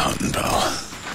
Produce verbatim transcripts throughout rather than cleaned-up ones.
hunting pal.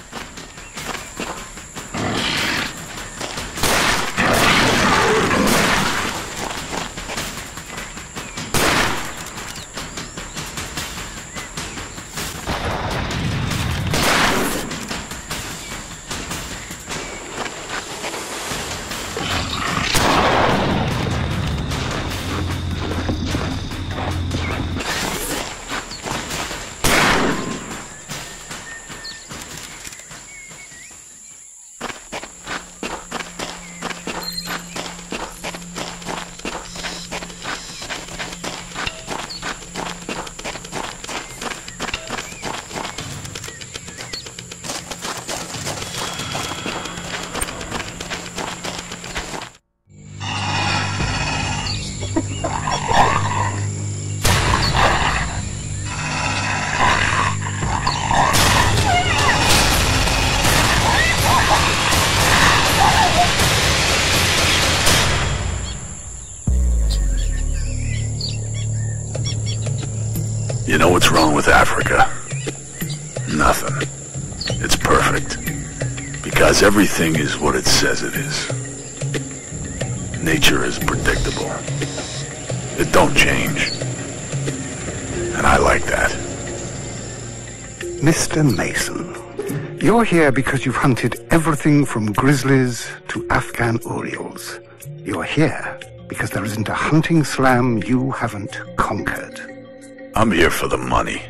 You know what's wrong with Africa? Nothing. It's perfect. Because everything is what it says it is. Nature is predictable. It don't change. And I like that. Mister Mason, you're here because you've hunted everything from grizzlies to Afghan Orioles. You're here because there isn't a hunting slam you haven't conquered. I'm here for the money.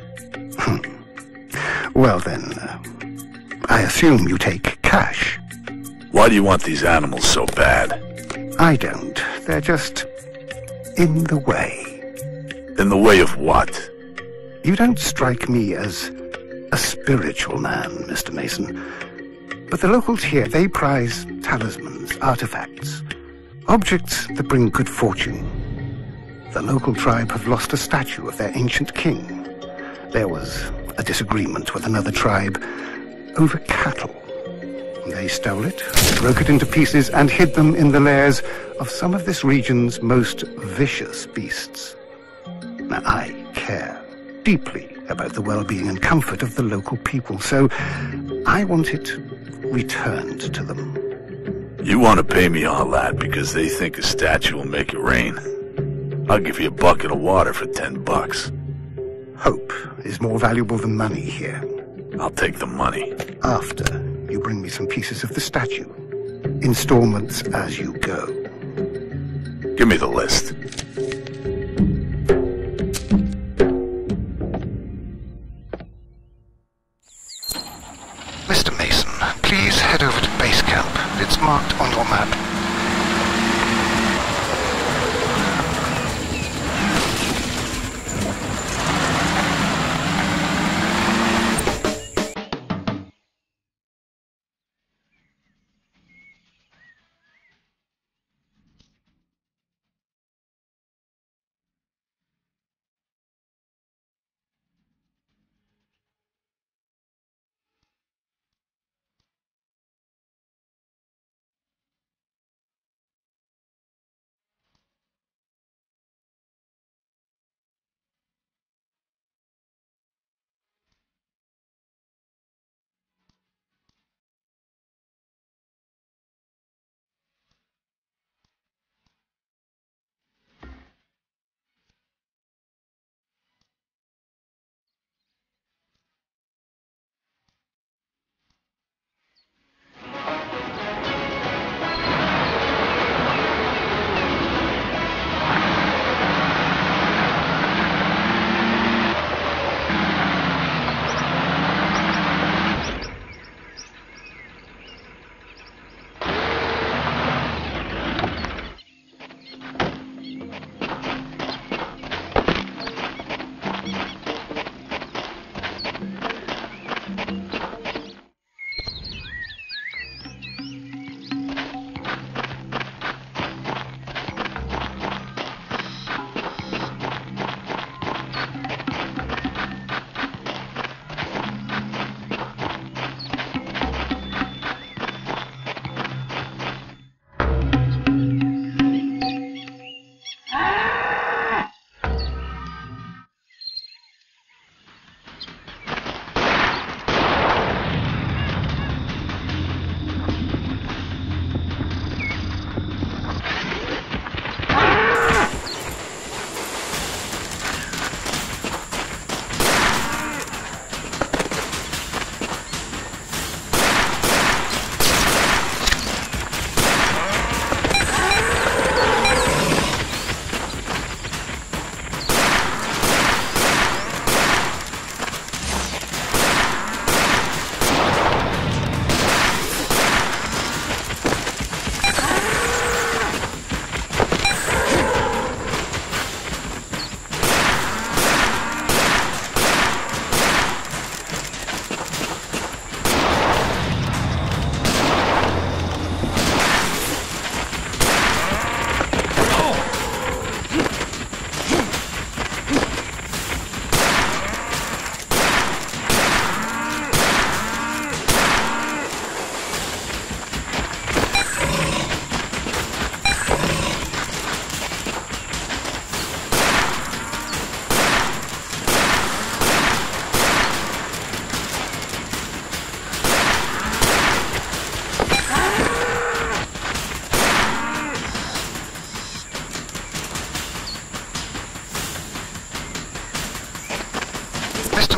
Well then, uh, I assume you take cash. Why do you want these animals so bad? I don't. They're just in the way. In the way of what? You don't strike me as a spiritual man, Mister Mason. But the locals here, they prize talismans, artifacts, objects that bring good fortune. The local tribe have lost a statue of their ancient king. There was a disagreement with another tribe over cattle. They stole it, broke it into pieces, and hid them in the lairs of some of this region's most vicious beasts. Now, I care deeply about the well-being and comfort of the local people, so I want it returned to them. You want to pay me all that because they think a statue will make it rain? I'll give you a bucket of water for ten bucks. Hope is more valuable than money here. I'll take the money. After you bring me some pieces of the statue. Installments as you go. Give me the list. Mister Mason, please head over to base camp. It's marked on your map.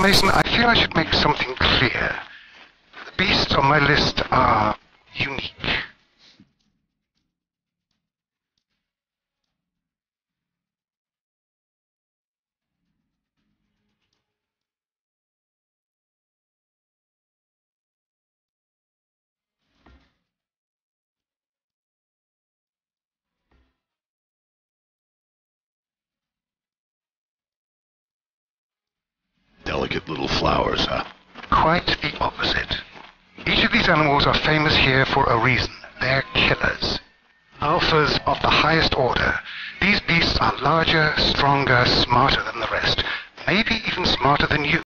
Mister Mason, I feel I should make something clear. The beasts on my list are unique. Delicate little flowers, huh? Quite the opposite. Each of these animals are famous here for a reason. They're killers. Alphas of the highest order. These beasts are larger, stronger, smarter than the rest. Maybe even smarter than you.